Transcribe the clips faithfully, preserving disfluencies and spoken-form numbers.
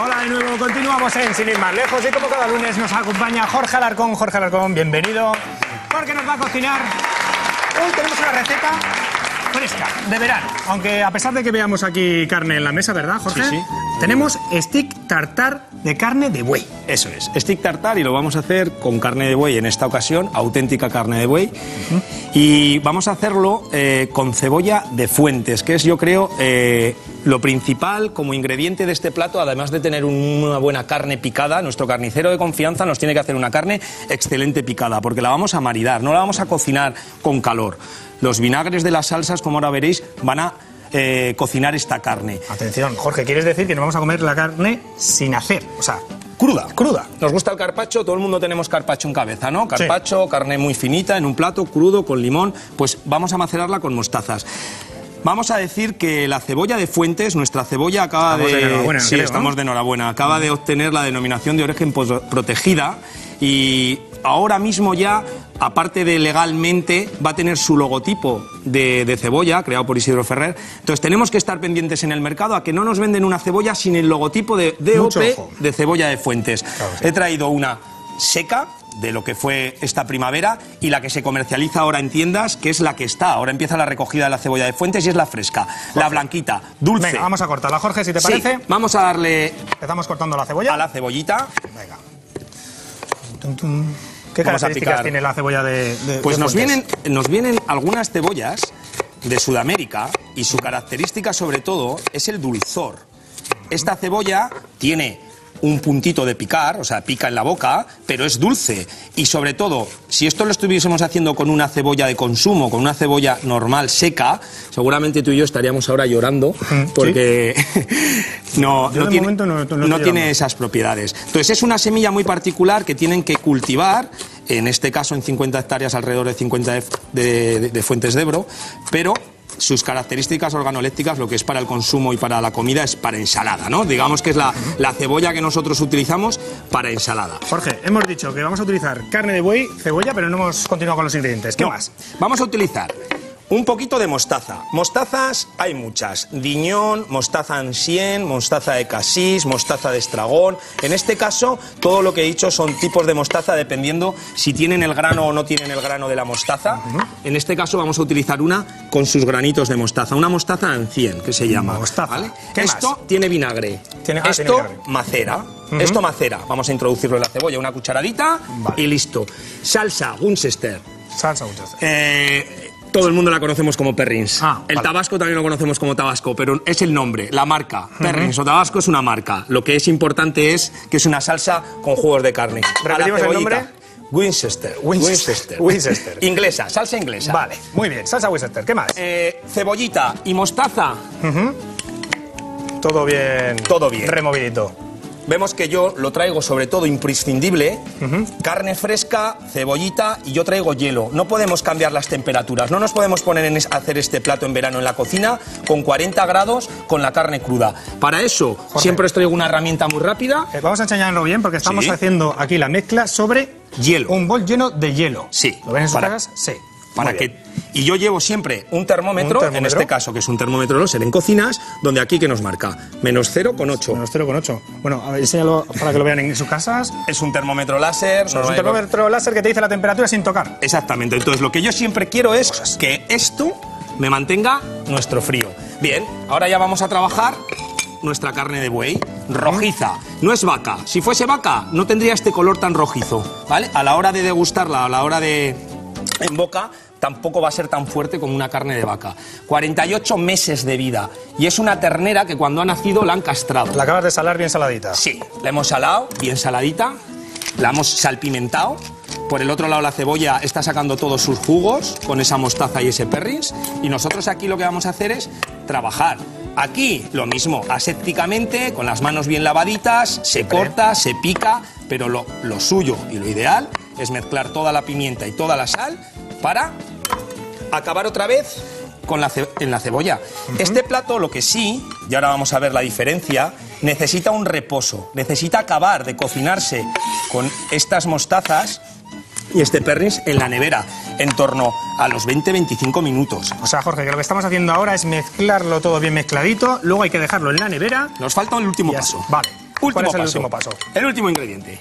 Hola de nuevo, continuamos en Sin ir más lejos y como cada lunes nos acompaña Jorge Alarcón. Jorge Alarcón, bienvenido, porque nos va a cocinar. Hoy tenemos una receta fresca, de verano, aunque a pesar de que veamos aquí carne en la mesa, ¿verdad, Jorge? Sí, sí. Tenemos stick tartar de carne de buey. Eso es, stick tartar, y lo vamos a hacer con carne de buey en esta ocasión, auténtica carne de buey. Uh-huh. Y vamos a hacerlo eh, con cebolla de Fuentes, que es, yo creo, eh, lo principal como ingrediente de este plato, además de tener un, una buena carne picada. Nuestro carnicero de confianza nos tiene que hacer una carne excelente picada, porque la vamos a maridar, no la vamos a cocinar con calor. Los vinagres de las salsas, como ahora veréis, van a eh, cocinar esta carne. Atención, Jorge, ¿quieres decir que nos vamos a comer la carne sin hacer? O sea, cruda. Cruda. Nos gusta el carpaccio, todo el mundo tenemos carpaccio en cabeza, ¿no? Carpaccio, sí. Carne muy finita en un plato, crudo, con limón. Pues vamos a macerarla con mostazas. Vamos a decir que la cebolla de Fuentes, nuestra cebolla acaba estamos de... de enhorabuena, sí, creo, estamos ¿no? de enhorabuena. Acaba de obtener la denominación de origen protegida y ahora mismo ya, aparte de legalmente, va a tener su logotipo de, de cebolla, creado por Isidro Ferrer. Entonces tenemos que estar pendientes en el mercado a que no nos venden una cebolla sin el logotipo de D O P de cebolla de Fuentes. Claro, sí. He traído una seca, de lo que fue esta primavera, y la que se comercializa ahora en tiendas, que es la que está. Ahora empieza la recogida de la cebolla de Fuentes y es la fresca, Jorge. La blanquita, dulce. Venga, vamos a cortarla, Jorge, si te sí, parece. Vamos a darle... Empezamos cortando la cebolla. A la cebollita. Venga. Tum, tum. ¿Qué vamos características tiene la cebolla de, de Pues de nos Fuentes? vienen, nos vienen algunas cebollas de Sudamérica, y su característica sobre todo es el dulzor. Esta cebolla tiene un puntito de picar, o sea, pica en la boca, pero es dulce. Y sobre todo, si esto lo estuviésemos haciendo con una cebolla de consumo, con una cebolla normal, seca, seguramente tú y yo estaríamos ahora llorando, porque ¿sí? no, no, tiene, no, no, no tiene esas propiedades. Entonces es una semilla muy particular que tienen que cultivar, en este caso en cincuenta hectáreas, alrededor de cincuenta de, de, de Fuentes de Ebro, pero sus características organolépticas, lo que es para el consumo y para la comida, es para ensalada, ¿no? Digamos que es la, la cebolla que nosotros utilizamos para ensalada. Jorge, hemos dicho que vamos a utilizar carne de buey, cebolla, pero no hemos continuado con los ingredientes. ¿Qué no, más? Vamos a utilizar un poquito de mostaza. Mostazas hay muchas. Diñón, mostaza ancien, mostaza de cassis, mostaza de estragón. En este caso, todo lo que he dicho son tipos de mostaza dependiendo si tienen el grano o no tienen el grano de la mostaza. Uh-huh. En este caso vamos a utilizar una con sus granitos de mostaza. Una mostaza ancien, que se llama. Mostaza. ¿Vale? ¿Qué Esto más? tiene vinagre. ¿Tiene, ah, Esto tiene vinagre. macera. Uh-huh. Esto macera. Vamos a introducirlo en la cebolla, una cucharadita, vale. Y listo. Salsa Winchester. Salsa Winchester. Eh... Todo el mundo la conocemos como Perrins. Ah, el vale. Tabasco también lo conocemos como Tabasco, pero es el nombre, la marca. Uh-huh. Perrins o Tabasco es una marca. Lo que es importante es que es una salsa con jugos de carne. ¿Repetimos el nombre? Winchester. Winchester. Winchester. Inglesa, salsa inglesa. Vale, muy bien. Salsa Winchester. ¿Qué más? Eh, cebollita y mostaza. Uh-huh. Todo bien. Todo bien. Removidito. Vemos que yo lo traigo sobre todo imprescindible, uh-huh. Carne fresca, cebollita, y yo traigo hielo. No podemos cambiar las temperaturas, no nos podemos poner en es, hacer este plato en verano en la cocina con cuarenta grados con la carne cruda. Para eso, Jorge, siempre os traigo una herramienta muy rápida. Eh, vamos a enseñarlo bien porque estamos sí. haciendo aquí la mezcla sobre hielo. Un bol lleno de hielo. Sí. ¿Lo ven en sus para, casas? Sí. Para que... Y yo llevo siempre un termómetro, un termómetro, en este caso, que es un termómetro láser en cocinas, donde aquí que nos marca menos cero coma ocho. Menos cero coma ocho. Bueno, a ver, enséñalo para que lo vean en sus casas. Es un termómetro láser. O sea, es un termómetro láser que te dice la temperatura sin tocar. Exactamente. Entonces, lo que yo siempre quiero es Cosas. que esto me mantenga nuestro frío. Bien, ahora ya vamos a trabajar nuestra carne de buey, rojiza. No es vaca. Si fuese vaca, no tendría este color tan rojizo, ¿vale? A la hora de degustarla, a la hora de... en boca, tampoco va a ser tan fuerte como una carne de vaca. cuarenta y ocho meses de vida. Y es una ternera que cuando ha nacido la han castrado. ¿La acabas de salar bien saladita? Sí, la hemos salado bien saladita, la hemos salpimentado. Por el otro lado la cebolla está sacando todos sus jugos con esa mostaza y ese Perrins. Y nosotros aquí lo que vamos a hacer es trabajar. Aquí lo mismo, asépticamente, con las manos bien lavaditas, se corta, se pica, pero lo, lo suyo y lo ideal es mezclar toda la pimienta y toda la sal para acabar otra vez con la en la cebolla. Uh-huh. Este plato, lo que sí, y ahora vamos a ver la diferencia, necesita un reposo, necesita acabar de cocinarse con estas mostazas y este Perrins en la nevera, en torno a los veinte a veinticinco minutos. O sea, Jorge, que lo que estamos haciendo ahora es mezclarlo todo bien mezcladito, luego hay que dejarlo en la nevera. Nos falta el últúltimo paso. Vale. Último ¿Cuál es el paso. último paso? El último ingrediente.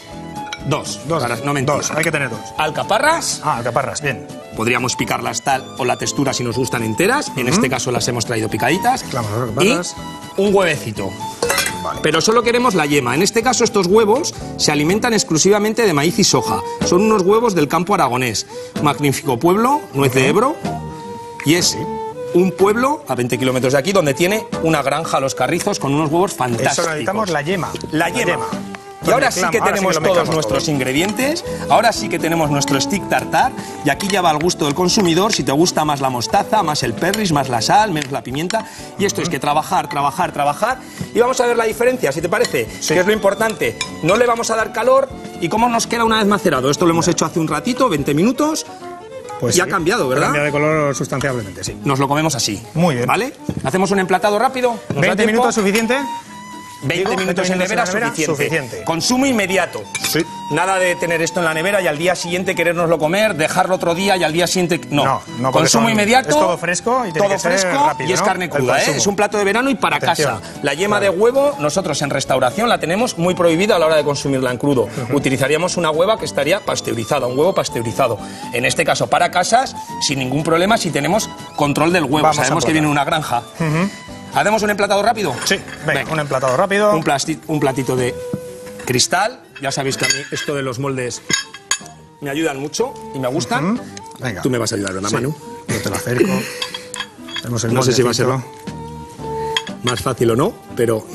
Dos. Dos. Para no mentir. Dos, hay que tener dos. Alcaparras. Ah, alcaparras, bien. Podríamos picarlas tal o la textura si nos gustan enteras. En este caso las hemos traído picaditas. Claro, y alcaparras. un huevecito. Vale. Pero solo queremos la yema. En este caso estos huevos se alimentan exclusivamente de maíz y soja. Son unos huevos del campo aragonés. Magnífico pueblo, Nuez de Ebro. Y es un pueblo a veinte kilómetros de aquí donde tiene una granja a los Carrizos con unos huevos fantásticos. Eso necesitamos la yema. La yema. Y ahora sí que tenemos todos nuestros ingredientes, ahora sí que tenemos nuestro stick tartar y aquí ya va al gusto del consumidor, si te gusta más la mostaza, más el perris, más la sal, menos la pimienta. Y esto es que trabajar, trabajar, trabajar y vamos a ver la diferencia, si te parece, Sí. que es lo importante. No le vamos a dar calor y cómo nos queda una vez macerado. Esto lo hemos hecho hace un ratito, veinte minutos. Pues y sí, ha cambiado, ¿verdad? Ha cambiado de color sustancialmente, sí. Nos lo comemos así. Muy bien. ¿Vale? Hacemos un emplatado rápido. ¿Nos da ¿veinte tiempo? minutos suficiente? veinte Digo, minutos en nevera, suficiente. suficiente. Consumo inmediato. Sí. Nada de tener esto en la nevera y al día siguiente querérnoslo comer, dejarlo otro día y al día siguiente. No, No, no, porque consumo son- inmediato. es todo fresco y tiene todo que ser fresco rápido, y es ¿no? carne El cruda, ¿eh? consumo. Es un plato de verano y para Atención. casa. La yema Claro. de huevo, nosotros en restauración la tenemos muy prohibida a la hora de consumirla en crudo. Utilizaríamos una hueva que estaría pasteurizada, un huevo pasteurizado. En este caso, para casas, sin ningún problema, si tenemos control del huevo. Vamos a Sabemos que probar. viene de una granja. ¿Hacemos un emplatado rápido? Sí, venga, Venga. un emplatado rápido. Un, plasti- un platito de cristal. Ya sabéis que a mí esto de los moldes me ayudan mucho y me gustan. Venga. Tú me vas a ayudar, ¿verdad, Sí. Manu? Yo te lo acerco. Tenemos el No sé si va a ser moldecito. más fácil o no, pero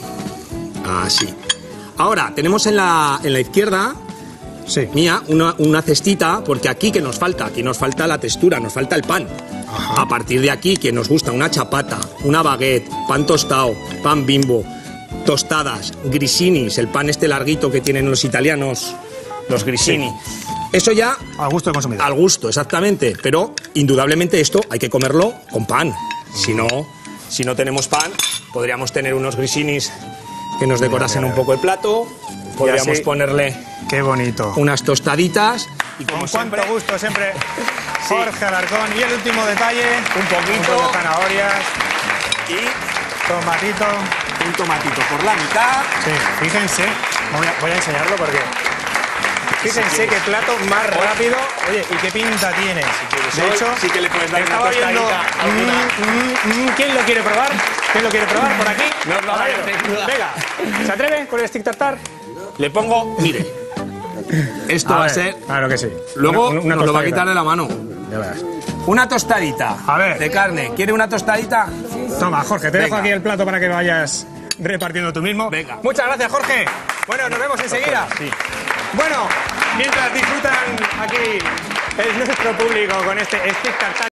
así. Ahora, tenemos en la, en la izquierda Sí. mía una, una cestita, porque aquí que nos falta, aquí nos falta la textura, nos falta el pan. Ajá. A partir de aquí, que nos gusta una chapata, una baguette, pan tostado, pan Bimbo, tostadas, grisinis, el pan este larguito que tienen los italianos, los grisini. Eso ya Al gusto del consumidor. al gusto, exactamente, pero indudablemente esto hay que comerlo con pan. Si no, si no tenemos pan, podríamos tener unos grisinis que nos decorasen un poco el plato, podríamos así- ponerle Qué bonito. unas tostaditas y como Con siempre, cuánto gusto siempre. Jorge Alarcón. Y el último detalle. un poquito Un poco de zanahorias. y Tomatito. un tomatito por la mitad. Sí, fíjense. Voy a, voy a enseñarlo porque. Fíjense qué plato más rápido. Oye, y qué pinta tiene. De Hoy hecho, sí que le puedes dar una estaba viendo. tostadita alguna. Mm, mm, mm, ¿Quién lo quiere probar? ¿Quién lo quiere probar por aquí? No os lo hagáis, Caballero. menuda. Venga, ¿se atreve con el stick tartar? Le pongo, mire, esto va a ver, ser. Claro que sí. Luego Una- una nos lo va a tostadita. quitar de la mano. Ya verás. Una tostadita A ver. de carne. ¿Quiere una tostadita? Toma, Jorge, te dejo Venga. aquí el plato para que vayas repartiendo tú mismo. Venga. Muchas gracias, Jorge. Bueno, nos vemos enseguida. Sí. Bueno, mientras disfrutan aquí el nuestro público con este stick tartar.